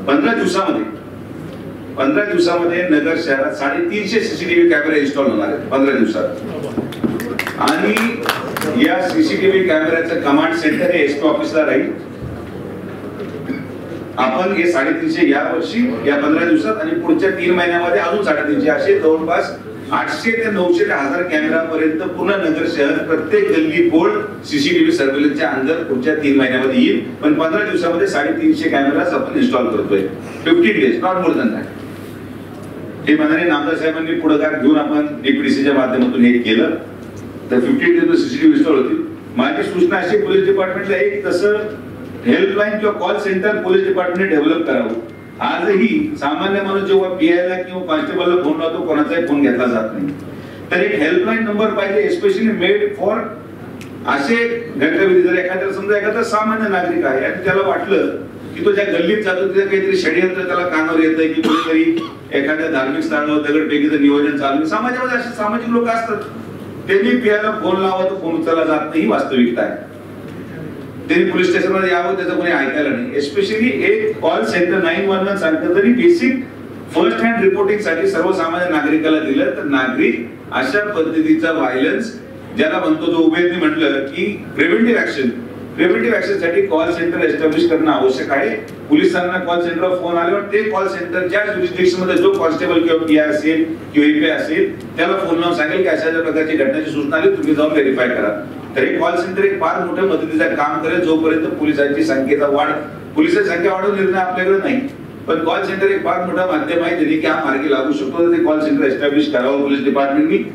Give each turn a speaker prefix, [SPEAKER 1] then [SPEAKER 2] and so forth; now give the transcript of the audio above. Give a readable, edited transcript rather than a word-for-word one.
[SPEAKER 1] 15 दिवसामध्ये नगर शहरात 350 सीसीटीव्ही कॅमेरे इन्स्टॉल होणार आहेत 15 दिवसात. आणि या सीसीटीव्ही कॅमेऱ्याचं कमांड सेंटर हे एसपी ऑफिसला राहील. आपण हे 350 या वर्षी या 15 दिवसात आणि पुढच्या 3 महिन्यामध्ये अजून 350 असे जवळपास 800 ते 900 ते 1000 कॅमेरापर्यंत पूर्ण नगर शहर प्रत्येक गल्ली बोळ सीसीटीव्ही सर्व्हेलन्सच्या अंदर पुढच्या 3 महिन्यामध्ये येईल. पण 15 दिवसामध्ये 350 कॅमेराज आपण इन्स्टॉल करतोय. 15 days, not more than that. हे माननीय नामदार साहेबांनी पुढाकार घेऊन आपण डीपीडीसीच्या माध्यमातून हे केलं. तर 15 डेज सीसीटीव्ही इन्स्टॉल होतील. माझी सूचना अशी पोलीस डिपार्टमेंटला एक तसं हेल्पलाईन किंवा कॉल सेंटर पोलीस डिपार्टमेंटने डेव्हलप करावं. आजही सामान्य माणूस जेव्हा पीआयला किंवा कॉन्स्टेबलला फोन लावतो कोणाचाही फोन घेतला जात नाही. तर एक हेल्पलाईन नंबर पाहिजे एस्पेशली मेड फॉर असे घटनाविधी. जर एखाद्याला समजा एखादा सामान्य नागरिक आहे आणि त्याला वाटलं की तो ज्या गल्लीत जातो तिथे काहीतरी षडयंत्र त्याला कानावर येतंय की कोणीतरी एखाद्या धार्मिक स्थळावर दगडफेकीचं नियोजन चालू आहे. समाजामध्ये असे सामाजिक लोक असतात. त्यांनी पीआयला फोन लावा तर फोन उचलला जात नाही, ही वास्तविकता आहे. त्यांनी पोलीस स्टेशनमध्ये यावं त्याचं कोणी ऐकायला नाही. एस्पेशली एक कॉल सेंटर 911 सांगतं तरी बेसिक फर्स्ट हँड रिपोर्टिंग साठी सर्वसामान्य नागरिकाला दिलं तर नागरिक अशा पद्धतीचा व्हायलन्स ज्याला म्हणतो जो उभेंनी म्हटलं की प्रिव्हेंटिव्ह ऍक्शन साठी कॉल सेंटर एस्टॅब्लिश करणं आवश्यक आहे. पोलिसांना कॉल सेंटरवर फोन आल्यावर ते कॉल सेंटर ज्या जुरिस्डिक्शन मध्ये जो कॉन्स्टेबल किंवा पीआय असेल किंवा एपीआय असेल त्याला फोन लावून सांगेल की अशा प्रकारची घटनेची सूचना आली, तुम्ही जाऊन व्हेरीफाय करा. तर हे कॉल सेंटर एक फार मोठ्या मदतीचं काम करेल. जोपर्यंत पोलिसांची संख्येचा पोलिसांची संख्या वाढवून निर्णय आपल्याकडे नाही, पण कॉल सेंटर एक फार मोठा माध्यम आहे ज्यांनी की हा मार्गी लागू शकतो. ते कॉल सेंटर एस्टॅब्लिश करावं पोलीस डिपार्टमेंटनी.